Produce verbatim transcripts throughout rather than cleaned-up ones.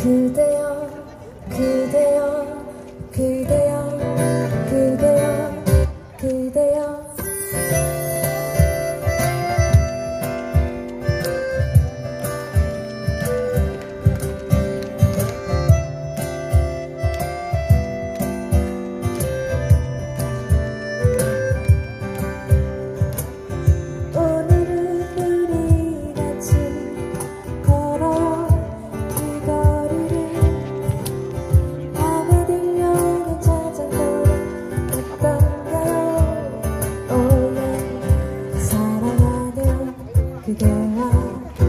그대여 그대여 그대여 그대여 그대여 그대와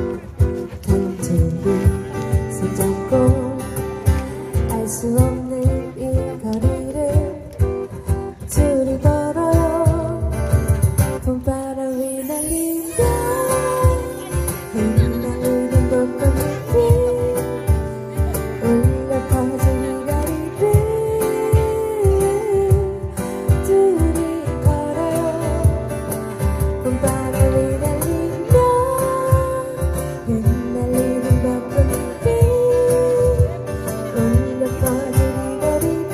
단둘이 손잡고 알 수 없는 이 거리를 둘이 걸어요. 봄바람이 날리며 흩날리는 벚꽃잎이 울려 퍼진 이 거리를 둘이 걸어요. 봄바람이 날리며 흩날리는 벚꽃잎이 울려 퍼진 이 거리를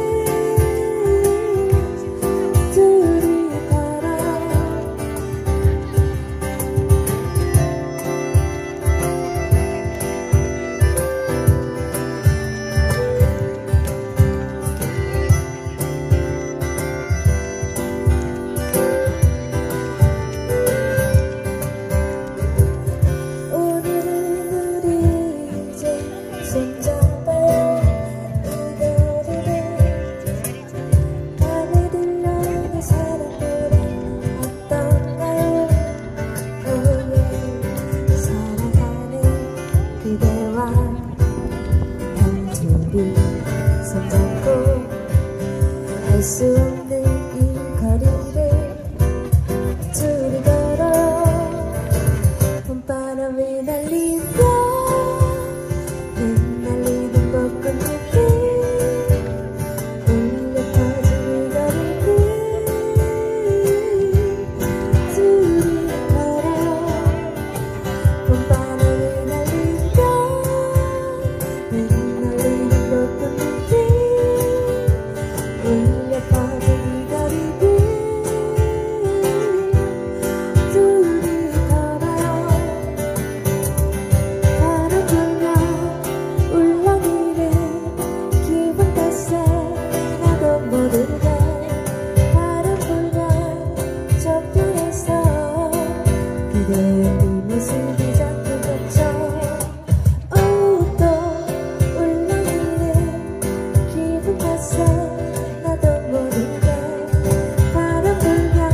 둘이 걸어요. 오늘은 우리 이제 손잡아요. 이 거리를 밤에 들려오는 사람들은 어떤가요? 오늘 살아가는 그대와 단둘이 손잡고 알 수 없는 이 거리를 둘이 걸어요. 봄바람이 날리며 흩날리는 벚꽃잎이 울려 퍼진 이 거리를 둘이 걸어요. 봄바람이 날리며 흩날리는 벚꽃잎이 울려 퍼진 이 거리를 둘이 걸어요. 바람 불며 울렁이는 기분 탓에 나도 모르게 바람 불면 저편에서 그대의 뒷모습이 자꾸 겹쳐. 오, 또 울렁이는 기분 탓에 나도 모르게 바람 불면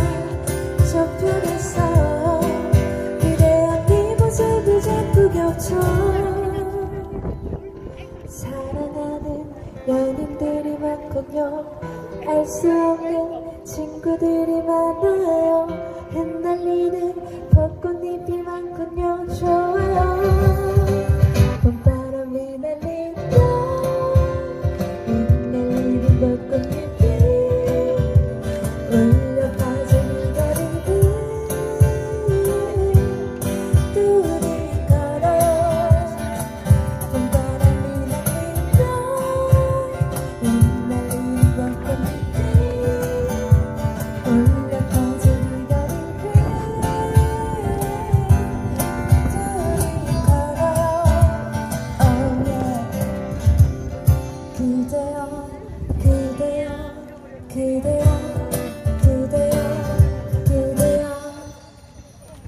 저편에서 그대의 뒷모습이 자꾸 겹쳐. 사랑하는 연인들이 많군요. 알 수 없는 친구들이 많아요. 흩날리는 벚꽃잎이 많군요. 좋아요. 봄바람이 날리며 흩날리는 벚꽃잎이 울려 퍼진 이 거리를 둘이 걸어요. 봄바람이 날리며 흩날리는 벚꽃잎이 울려 퍼진 이 거리를 둘이 걸어요. Oh yeah. 그대여 그대여 그대여